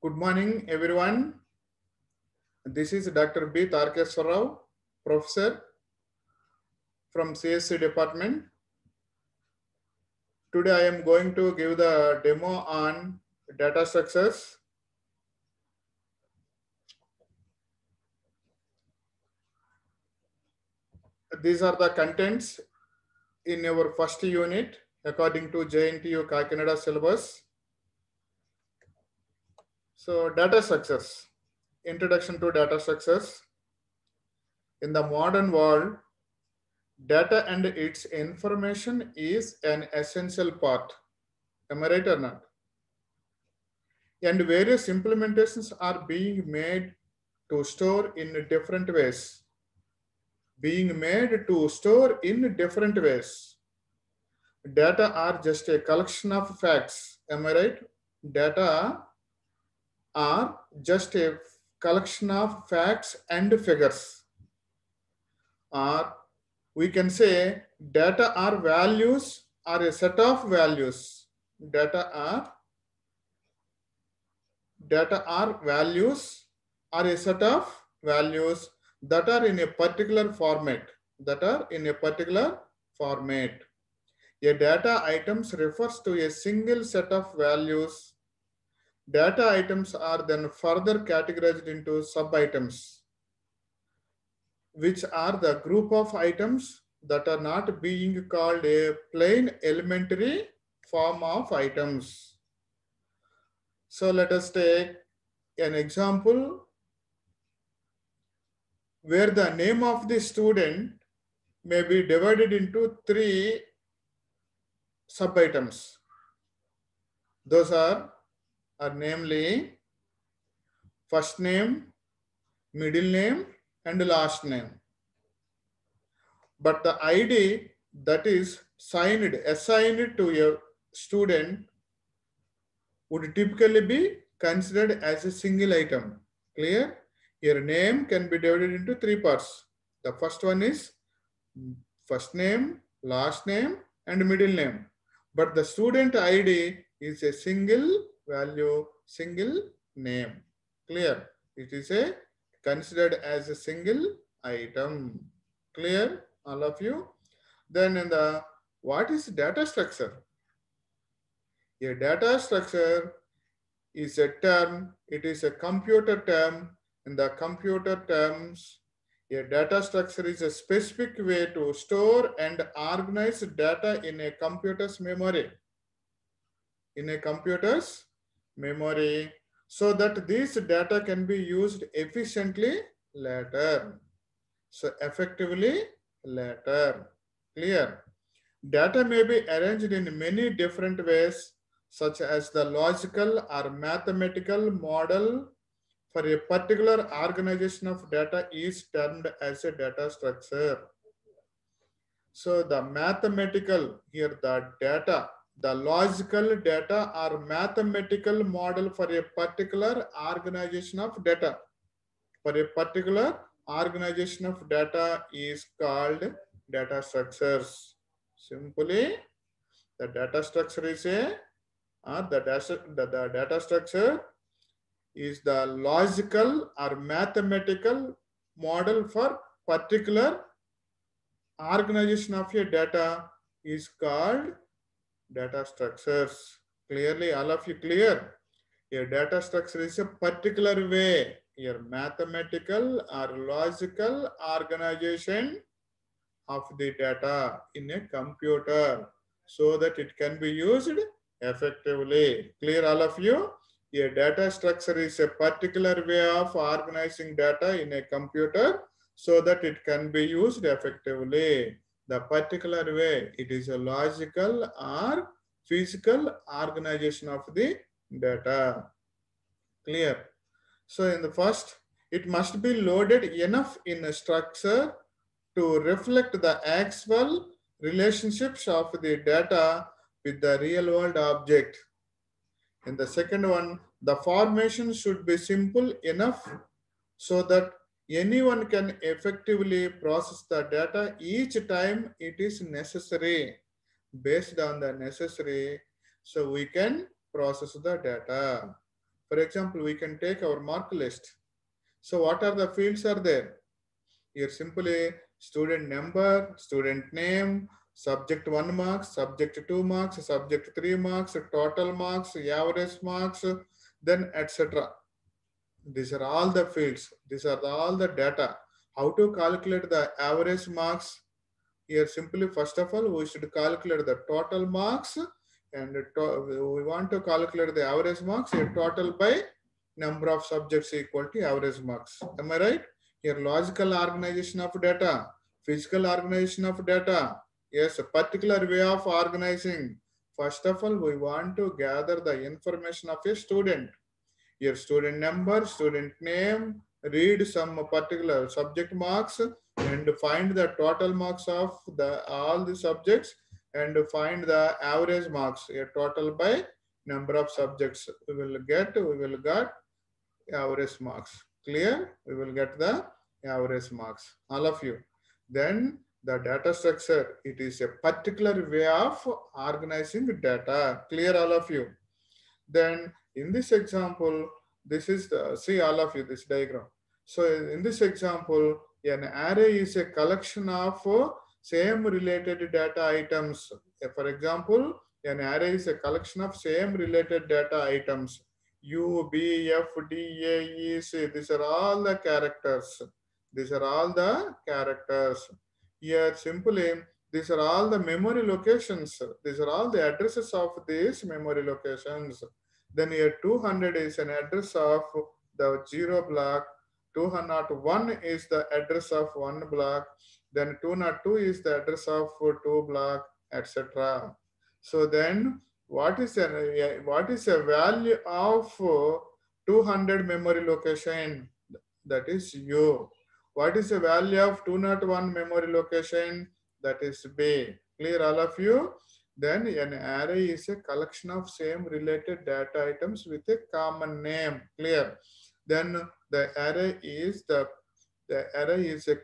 Good morning, everyone. This is Dr. B. Tarkeswar Rao, Professor from CSC Department. Today I am going to give the demo on data structures. These are the contents in our first unit according to JNTU Kakinada syllabus. So data structures, introduction to data structures. In the modern world, data and its information is an essential part. Am I right or not? And various implementations are being made to store in different ways. Data are just a collection of facts. Am I right? Data are just a collection of facts and figures. Or we can say data are values or a set of values. Data are values or a set of values that are in a particular format. A data items refers to a single set of values. Data items are then further categorized into sub-items, which are the group of items that are not being called a plain elementary form of items. So let us take an example where the name of the student may be divided into three sub-items. Those are namely first name, middle name, and last name. But the ID that is assigned to a student would typically be considered as a single item. Clear? Your name can be divided into three parts. The first one is first name, last name, and middle name. But the student ID is a single value, single name. Clear? It is considered as a single item. Clear, all of you? Then what is data structure? A data structure is a term, it is a computer term. In the computer terms, a data structure is a specific way to store and organize data in a computer's memory. So that this data can be used efficiently later. So effectively later. Clear? Data may be arranged in many different ways, such as the logical or mathematical model for a particular organization of data is termed as a data structure. So the mathematical, here the data, the logical data or mathematical model for a particular organization of data. Is called data structures. Simply, the data structure is the data structure is the logical or mathematical model for particular organization of a data is called data structures. Clearly, all of you clear? A data structure is a particular way, your mathematical or logical organization of the data in a computer so that it can be used effectively. Clear, all of you? A data structure is a particular way of organizing data in a computer so that it can be used effectively. The particular way, it is a logical or physical organization of the data. Clear? So in the first, it must be loaded enough in a structure to reflect the actual relationships of the data with the real world object. In the second one, the formation should be simple enough so that anyone can effectively process the data each time it is necessary. Based on the necessary, so we can process the data. For For example, we can take our mark list. So what are the fields are there? Here simply student number, student name, subject 1 marks, subject 2 marks, subject 3 marks, total marks, average marks, then etc. These are all the fields. These are all the data. How to calculate the average marks? Here simply first of all we should calculate the total marks, and we want to calculate the average marks here, total by number of subjects equal to average marks. Am I right? Here logical organization of data, physical organization of data. Yes, a particular way of organizing. First of all we want to gather the information of a student. Your student number, student name, read some particular subject marks and find the total marks of the all the subjects and find the average marks, a total by number of subjects. We will get average marks. Clear? We will get the average marks. All of you. Then the data structure, it is a particular way of organizing data. Clear all of you? Then in this example, this is the, see all of you, this diagram. So in this example, an array is a collection of same related data items. For example, an array is a collection of same related data items. U, B, F, D, A, E, C. These are all the characters. These are all the characters. Here simply, these are all the memory locations. These are all the addresses of these memory locations. Then here 200 is an address of the 0 block. 201 is the address of 1 block. Then 202 is the address of 2 block, etc. So then what is a value of 200 memory location? That is U. What is the value of 201 memory location? That is B. Clear all of you? Then an array is a collection of same related data items with a common name. Clear? Then the array is a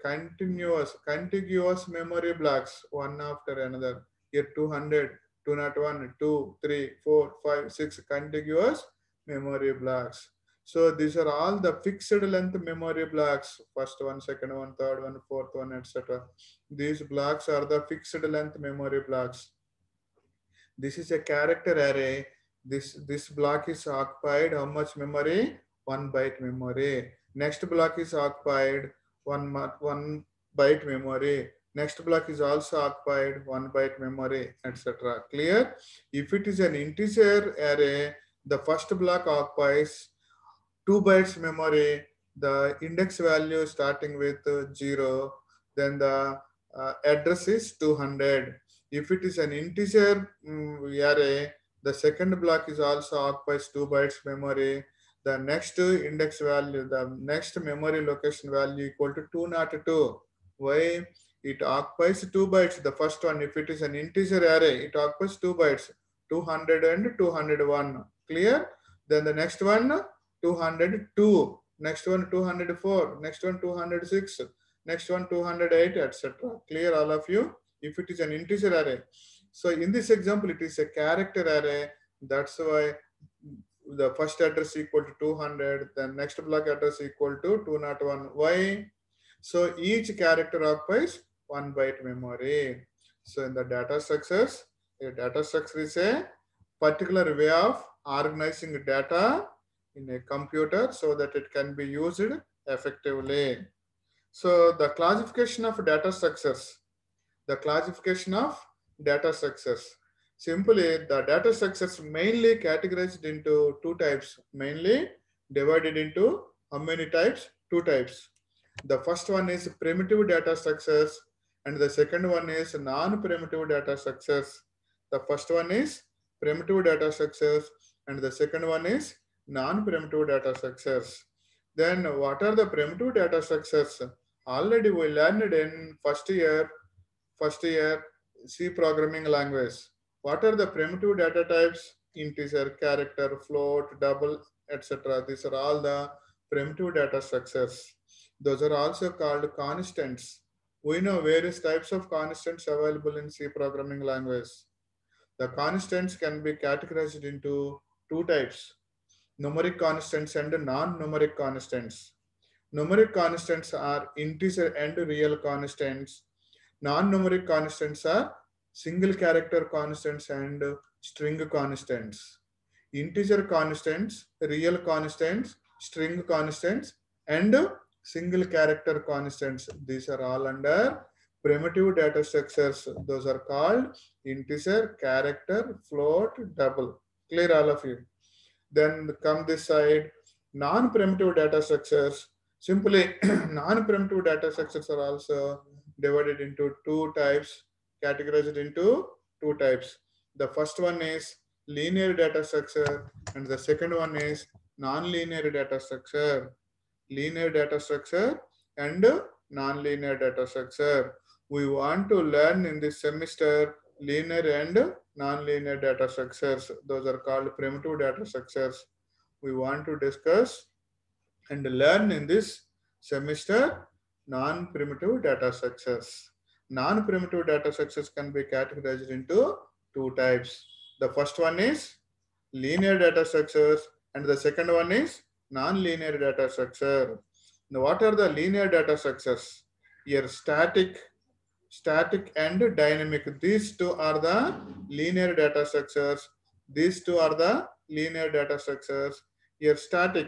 contiguous memory blocks, one after another. Here 200, 201, 2, 3, 4, 5, 6 contiguous memory blocks. So these are all the fixed length memory blocks. First one, second one, third one, fourth one, etc. These blocks are the fixed length memory blocks. This is a character array. This block is occupied how much memory? 1 byte memory. Next block is occupied 1 byte memory. Next block is also occupied 1 byte memory, etc. Clear? If it is an integer array, the first block occupies 2 bytes memory, the index value starting with 0, then the address is 200. If it is an integer array, the second block is also occupies 2 bytes memory. The next index value, the next memory location value equal to 202. Why? It occupies 2 bytes. The first one, if it is an integer array, it occupies 2 bytes, 200 and 201. Clear? Then the next one, 202, next one 204, next one 206, next one 208, etc. Clear all of you? If it is an integer array. So in this example, it is a character array. That's why the first address equal to 200, then next block address equal to 201. Why? So each character occupies 1 byte memory. So in the data structures, a data structure is a particular way of organizing data in a computer so that it can be used effectively. So the classification of data structures. The classification of data structures. Simply, the data structures mainly categorized into 2 types, mainly divided into how many types? 2 types. The first one is primitive data structures and the second one is non-primitive data structures. The first one is primitive data structures and the second one is non-primitive data structures. Then what are the primitive data structures? Already we learned in first year C programming language. What are the primitive data types? Integer, character, float, double, etc. These are all the primitive data structures. Those are also called constants. We know various types of constants available in C programming language. The constants can be categorized into 2 types. numeric constants and non-numeric constants. Numeric constants are integer and real constants. Non-numeric constants are single character constants and string constants. Integer constants, real constants, string constants, and single character constants. These are all under primitive data structures. Those are called integer, character, float, double. Clear all of you? Then come this side, non-primitive data structures. Simply, non-primitive data structures are also divided into two types, categorized into two types. The first one is linear data structure, and the second one is non-linear data structure. Linear data structure and non-linear data structure. We want to learn in this semester linear and non-linear data structures. Those are called primitive data structures. We want to discuss and learn in this semester non-primitive data structures. Non-primitive data structures can be categorized into two types. The first one is linear data structures and the second one is non-linear data structure. Now, what are the linear data structures? Here, static and dynamic. These two are the linear data structures. These two are the linear data structures. Here, static.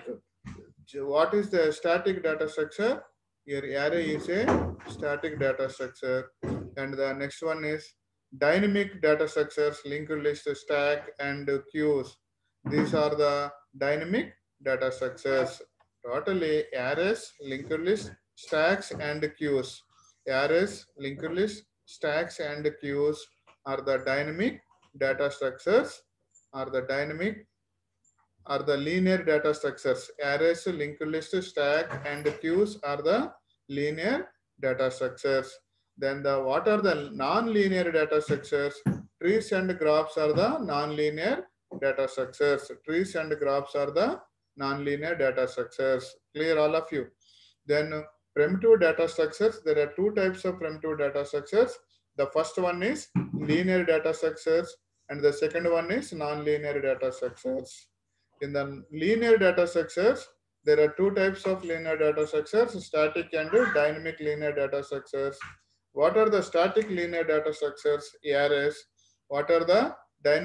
What is the static data structure? Here, array is a static data structure. And the next one is dynamic data structures, linked list, stack, and queues. These are the dynamic data structures. Totally arrays, linked list, stacks, and queues. Arrays, linked list, stacks, and queues are the dynamic data structures, are the dynamic are the linear data structures. Arrays, linked list, stack, and queues are the linear data structures. Then the what are the non-linear data structures? Trees and graphs are the non-linear data structures. Trees and graphs are the non-linear data structures. Clear all of you? Then primitive data structures. There are two types of primitive data structures. The first one is linear data structures and the second one is non-linear data structures. In the linear data structures, there are two types of linear data structures, static and dynamic linear data structures. What are the static linear data structures? Arrays. What are the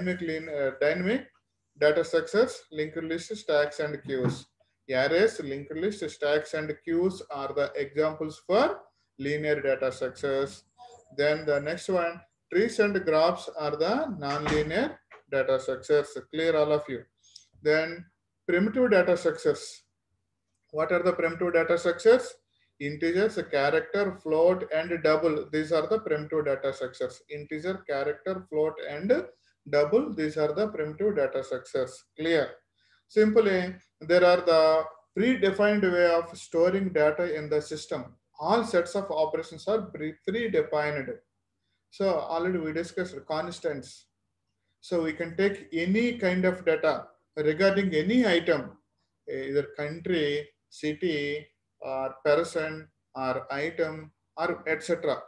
dynamic data structures? Linked list, stacks, and queues. Arrays, linked list, stacks, and queues are the examples for linear data structures. Then the next one, trees and graphs are the non-linear data structures. Clear all of you? Then primitive data structures. What are the primitive data structures? Integers, character, float, and double. These are the primitive data structures. Integer, character, float, and double. These are the primitive data structures. Clear? Simply, there are the predefined way of storing data in the system. All sets of operations are predefined. So already we discussed constants. So we can take any kind of data regarding any item, either country, city, or person, or item, or etc.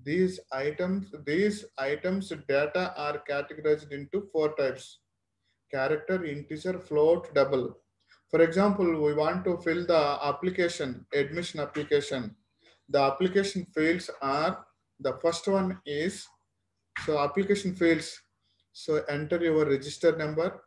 These items data are categorized into four types: character, integer, float, double. For example, we want to fill the application, admission application. The application fields are, the first one is, so application fields. So enter your register number,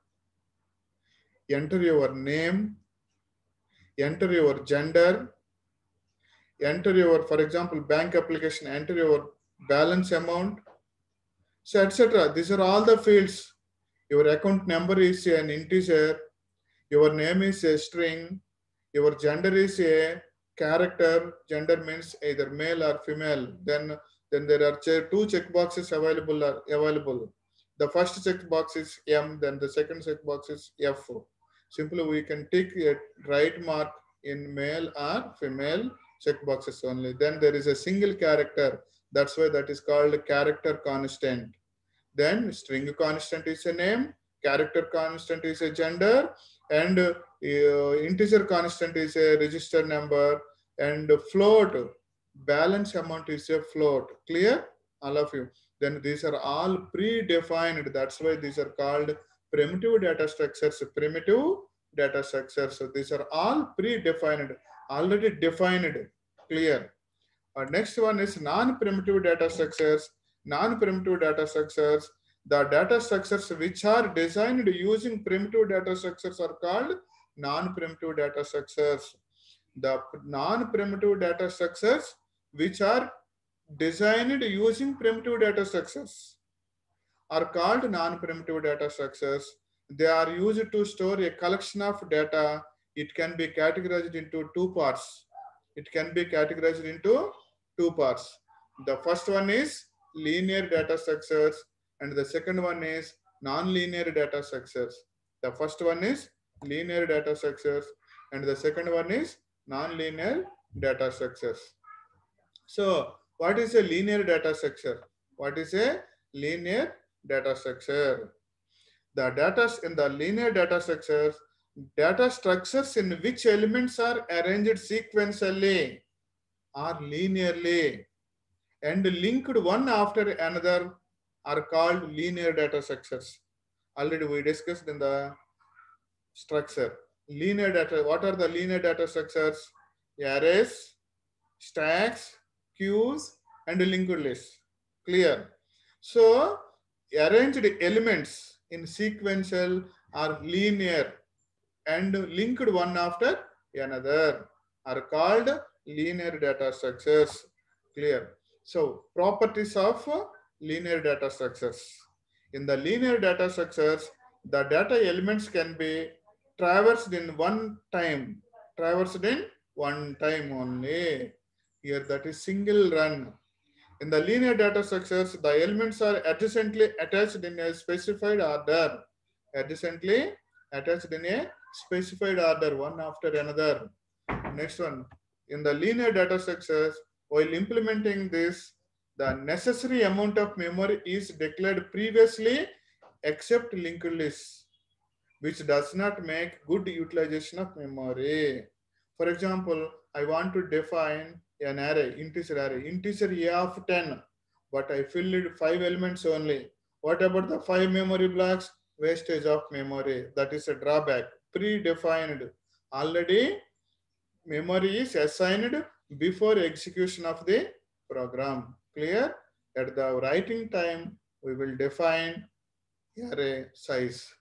enter your name, enter your gender, enter your, for example, bank application, enter your balance amount, so etc. These are all the fields. Your account number is an integer, your name is a string, your gender is a character, gender means either male or female. Then there are two checkboxes available. The first checkbox is M, then the second checkbox is F. Simply we can tick a right mark in male or female checkboxes only. Then there is a single character. That's why that is called character constant. Then string constant is a name, character constant is a gender, and integer constant is a register number, and float, balance amount is a float. Clear? All of you. Then these are all predefined. That's why these are called primitive data structures. Primitive data structures. So these are all predefined, already defined, clear. Next one is non-primitive data structures. Non-primitive data structures, the data structures which are designed using primitive data structures are called non-primitive data structures. The non-primitive data structures which are designed using primitive data structures are called non-primitive data structures. They are used to store a collection of data. It can be categorized into two parts. It can be categorized into two parts. The first one is linear data structures and the second one is non-linear data structures. The first one is linear data structures and the second one is non-linear data structures. So what is a linear data structure? What is a linear data structure? The data in the linear data structures in which elements are arranged sequentially or linearly and linked one after another are called linear data structures. Already we discussed in the structure. Linear data, what are the linear data structures? Arrays, stacks, queues, and linked lists. Clear. So arranged elements in sequential or linear and linked one after another are called linear data structures. Clear. So properties of linear data structures. In the linear data structures, the data elements can be traversed in one time only. Here that is single run. In the linear data structures, the elements are adjacently attached in a specified order. Adjacently attached in a specified order, one after another. Next one. In the linear data structures, while implementing this, the necessary amount of memory is declared previously except linked lists, which does not make good utilization of memory. For example, I want to define an array, integer a of 10, but I filled 5 elements only. What about the 5 memory blocks? Wastage of memory. That is a drawback. Predefined. Already memory is assigned before execution of the program. Clear? At the writing time, we will define array size.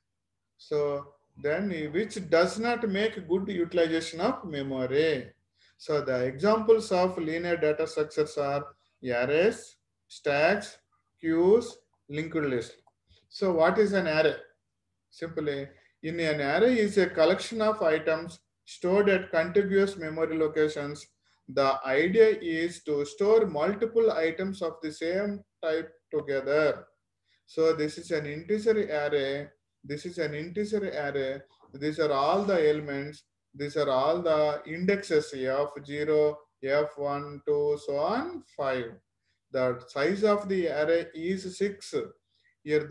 So then which does not make good utilization of memory. So the examples of linear data structures are arrays, stacks, queues, linked list. So what is an array? Simply, in an array is a collection of items stored at contiguous memory locations. The idea is to store multiple items of the same type together. So this is an integer array. This is an integer array. These are all the elements. These are all the indexes F0, F1, 2, so on, 5. The size of the array is 6. Here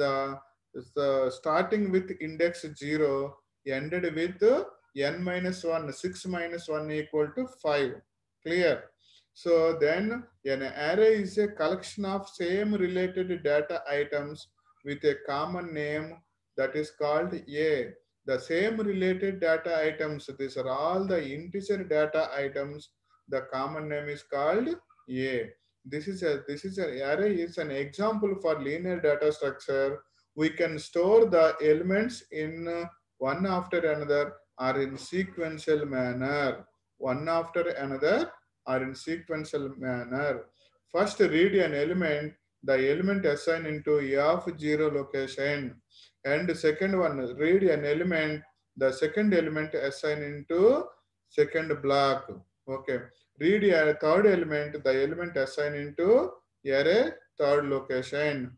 the starting with index 0 ended with n minus 1, 6 minus 1 equal to 5. Clear? So then an array is a collection of same related data items with a common name that is called A. The same related data items, these are all the integer data items. The common name is called A. This is an array is an example for linear data structure. We can store the elements in one after another or in sequential manner. One after another or in sequential manner. First read an element, the element assigned into F0 location. And second one, read an element, the second element assigned into second block. Okay. Read a third element, the element assigned into array third location.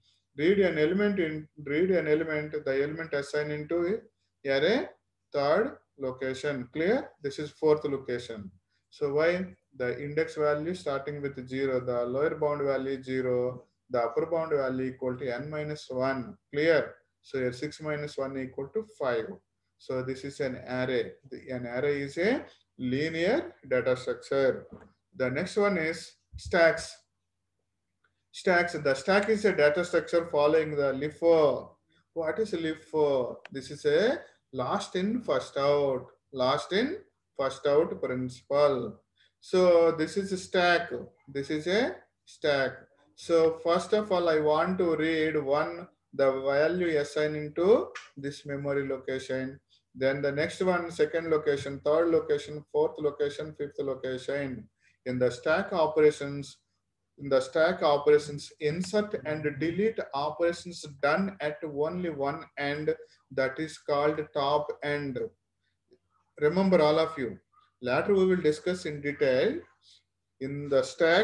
Read an element, the element assigned into array third location. Clear? This is fourth location. So why? The index value starting with 0, the lower bound value is 0, the upper bound value equal to n minus 1. Clear? So here 6 minus 1 equal to 5. So this is an array. An array is a linear data structure. The next one is stacks. Stacks. The stack is a data structure following the LIFO. What is LIFO? This is a Last in, first out. Last in, first out principle. So this is a stack. This is a stack. So first of all, I want to read one, the value assigned into this memory location. Then the next one, second location, third location, fourth location, fifth location. In the stack operations, insert and delete operations done at only one end, that is called top end. Remember, all of you, later we will discuss in detail. In the stack,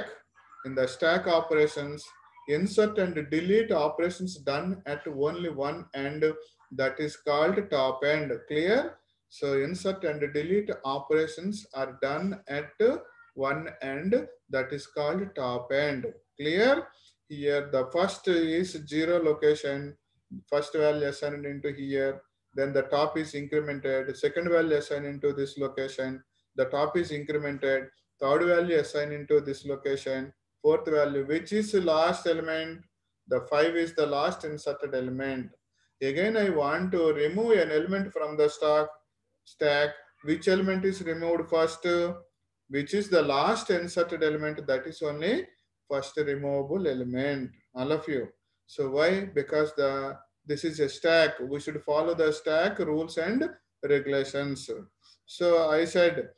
operations, insert and delete operations done at only one end, that is called top end. Clear? So insert and delete operations are done at one end, that is called top end. Clear? Here the first is zero location, first value assigned into here, then the top is incremented, second value assigned into this location, the top is incremented, third value assigned into this location, fourth value, which is the last element, the 5 is the last inserted element. Again, I want to remove an element from the stack. Which element is removed first? Which is the last inserted element? That is only first removable element. All of you. So why? Because this is a stack. We should follow the stack rules and regulations. So I said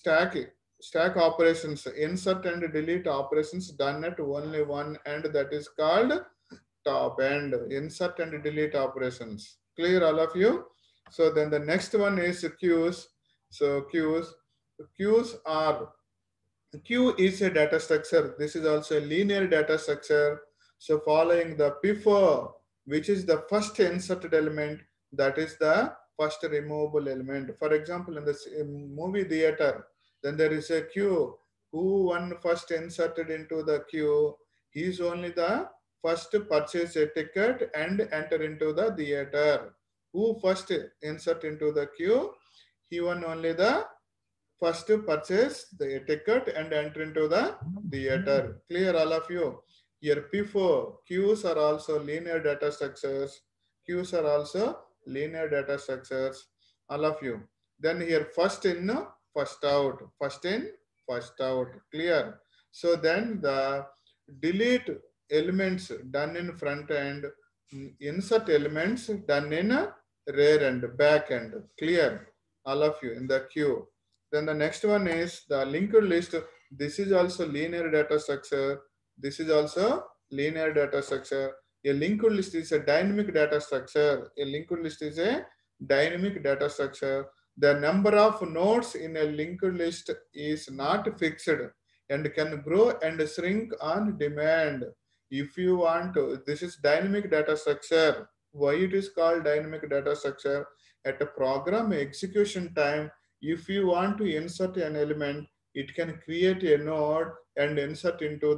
stack operations, insert and delete operations done at only one end, that is called top end. Insert and delete operations. Clear, all of you? So then the next one is queues. So queues are, queue is a data structure. This is also a linear data structure. So following the before, which is the first inserted element, that is the first removable element. For example, in the movie theater, then there is a queue. Who one first inserted into the queue? He is only the first purchase a ticket and enter into the theater. Who first insert into the queue? He won only the first purchase the ticket and enter into the theater. Clear, all of you? Here P4, queues are also linear data structures. Queues are also linear data structures. All of you. Then here first in, first out. First in, first out. Clear. So then the delete elements done in front end, insert elements done in rear end, back end. Clear. All of you in the queue. Then the next one is the linked list. This is also linear data structure. This is also linear data structure. A linked list is a dynamic data structure. A linked list is a dynamic data structure. The number of nodes in a linked list is not fixed and can grow and shrink on demand. If you want to, this is dynamic data structure. Why it is called dynamic data structure? At a program execution time, if you want to insert an element, it can create a node and insert into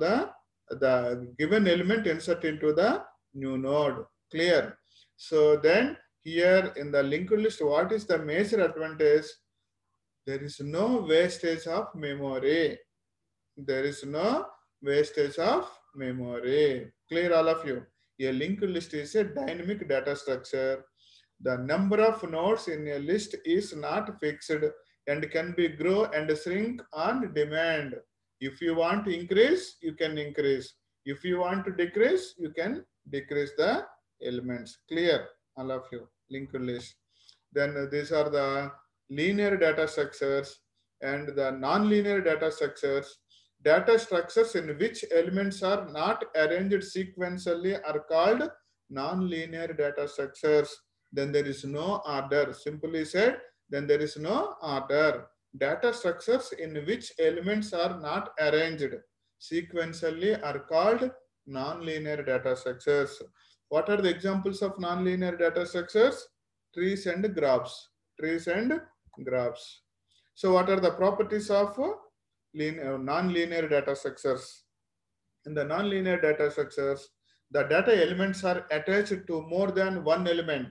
the given element, insert into the new node. Clear? So then here in the linked list, what is the major advantage? There is no wastage of memory. There is no wastage of memory. Clear, all of you? A linked list is a dynamic data structure. The number of nodes in a list is not fixed and can be grow and shrink on demand. If you want to increase, you can increase. If you want to decrease, you can decrease the elements. Clear, all of you? Linked list. Then these are the linear data structures and the non-linear data structures. Data structures in which elements are not arranged sequentially are called non-linear data structures. Then there is no order. Simply said, then there is no order. Data structures in which elements are not arranged sequentially are called non-linear data structures. What are the examples of non-linear data structures? Trees and graphs. Trees and graphs. So what are the properties of non-linear data structures? In the non-linear data structures, the data elements are attached to more than one element,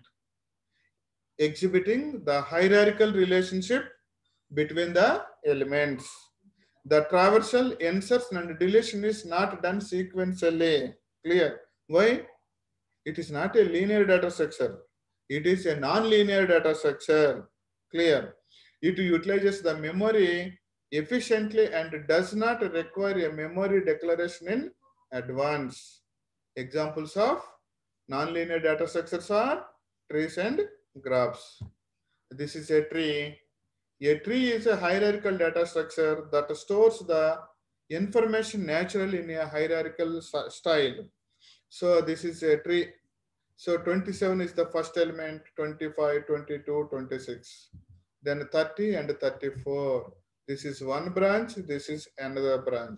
exhibiting the hierarchical relationship between the elements. The traversal insertion and deletion is not done sequentially. Clear? Why? It is not a linear data structure. It is a non-linear data structure. Clear. It utilizes the memory efficiently and does not require a memory declaration in advance. Examples of non-linear data structures are trees and graphs. This is a tree. A tree is a hierarchical data structure that stores the information naturally in a hierarchical style. So this is a tree. So 27 is the first element, 25, 22, 26. Then 30 and 34. This is one branch, this is another branch.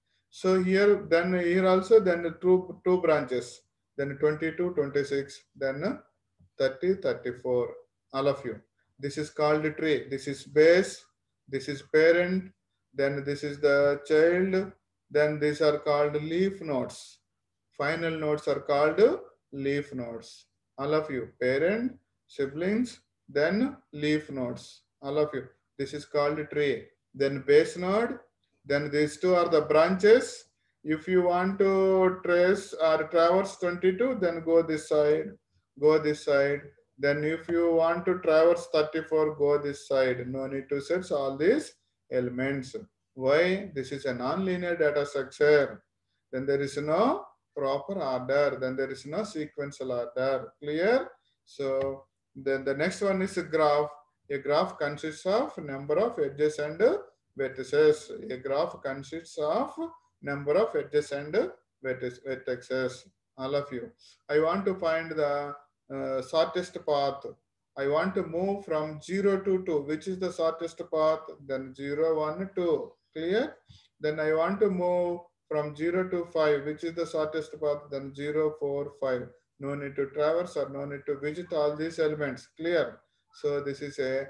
So here also then two branches. Then 22, 26, then 30, 34. All of you. This is called tree. This is base, this is parent, then this is the child, then these are called leaf nodes. Final nodes are called leaf nodes. All of you, parent, siblings, then leaf nodes. All of you. This is called tree. Then base node. Then these two are the branches. If you want to trace or traverse 22, then go this side. Go this side. Then if you want to traverse 34, go this side. No need to search all these elements. Why? This is a non-linear data structure. Then there is no proper order, then there is no sequential order. Clear? So then the next one is a graph. A graph consists of number of edges and vertices. A graph consists of number of edges and vertices. All of you. I want to find the shortest path. I want to move from 0 to 2. Which is the shortest path? Then 0, 1, 2. Clear? Then I want to move from 0 to 5, which is the shortest path, then 0, 4, 5. No need to traverse or no need to visit all these elements. Clear? So this is a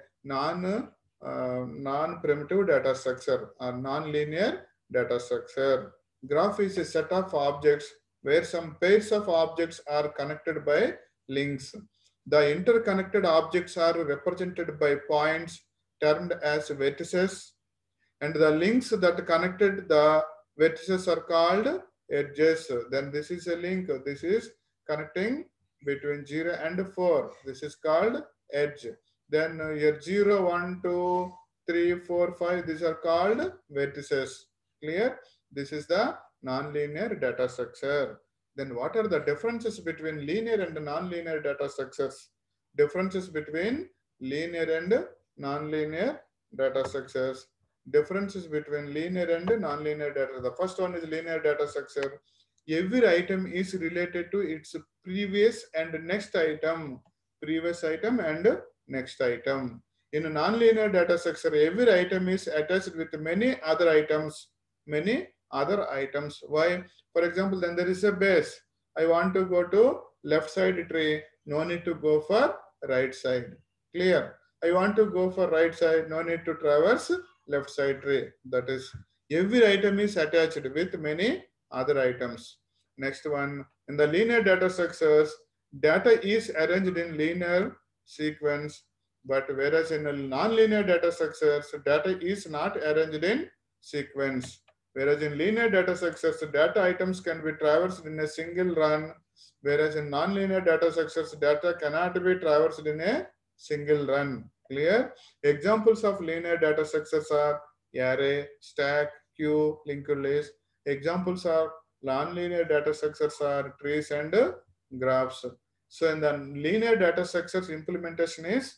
non-primitive data structure or non-linear data structure. Graph is a set of objects where some pairs of objects are connected by links. The interconnected objects are represented by points termed as vertices, and the links that connected the vertices are called edges. Then this is a link. This is connecting between 0 and 4. This is called edge. Then here 0, 1, 2, 3, 4, 5. These are called vertices. Clear? This is the non-linear data structure. Then what are the differences between linear and non-linear data structures? Differences between linear and non-linear data structures. Differences between linear and non-linear data. The first one is linear data structure. Every item is related to its previous and next item. Previous item and next item. In a non-linear data structure, every item is attached with many other items. Many other items. Why? For example, then there is a base. I want to go to left side tree. No need to go for right side. Clear? I want to go for right side. No need to traverse left side tree. That is, every item is attached with many other items. Next one, in the linear data structures, data is arranged in linear sequence, but whereas in non-linear data structures, data is not arranged in sequence. Whereas in linear data structures, data items can be traversed in a single run, whereas in non-linear data structures, data cannot be traversed in a single run. Clear? Examples of linear data structures are array, stack, queue, linked list. Examples of non-linear data structures are trees and graphs. So in the linear data structures implementation is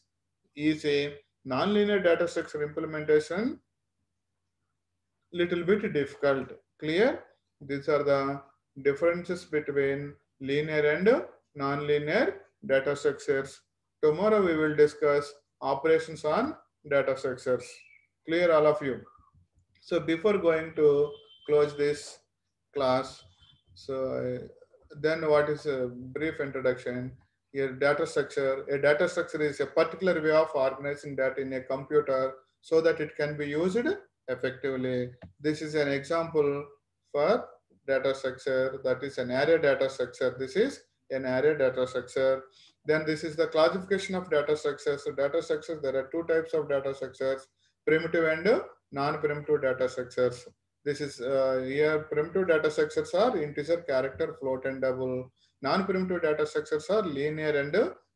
easy. Non-linear data structure implementation little bit difficult. Clear? These are the differences between linear and non-linear data structures. Tomorrow we will discuss operations on data structures. Clear, all of you? So before going to close this class, so then what is a brief introduction? Here, data structure. A data structure is a particular way of organizing data in a computer so that it can be used effectively. This is an example for data structure, that is an array data structure. This is an array data structure. Then this is the classification of data structures. So data structures, there are two types of data structures, primitive and non-primitive data structures. This is here primitive data structures are integer, character, float and double. Non-primitive data structures are linear and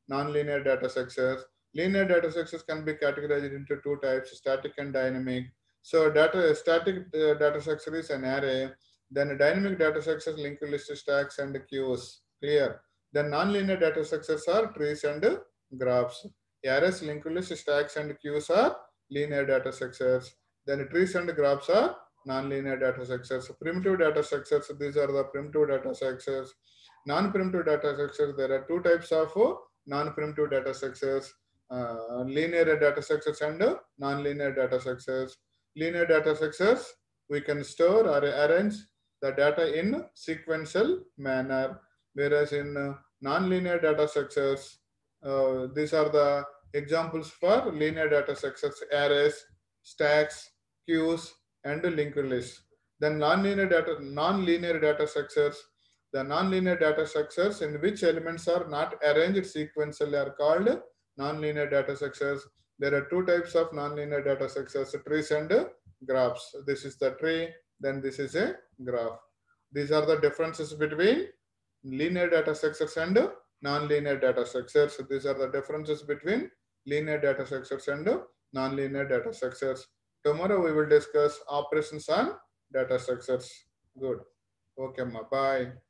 non-linear data structures. Linear data structures can be categorized into two types, static and dynamic. So static data structure is an array. Then dynamic data structures linked list stacks and queues. Clear. Then non-linear data structures are trees and graphs. Arrays, linked list stacks and queues are linear data structures. Then trees and graphs are non-linear data structures. Primitive data structures, these are the primitive data structures. Non-primitive data structures, there are two types of non-primitive data structures, linear data structures and non-linear data structures. Linear data structures, we can store or arrange the data in sequential manner, whereas in non-linear data structures, these are the examples for linear data structures: arrays, stacks, queues, and linked lists. Then non-linear data structures, the non-linear data structures in which elements are not arranged sequentially are called non-linear data structures. There are two types of non-linear data structures: trees and graphs. This is the tree, then this is a graph. These are the differences between linear data structures and non-linear data structures. These are the differences between linear data structures and non-linear data structures. Tomorrow we will discuss operations on data structures. Good. Okay, ma. Bye.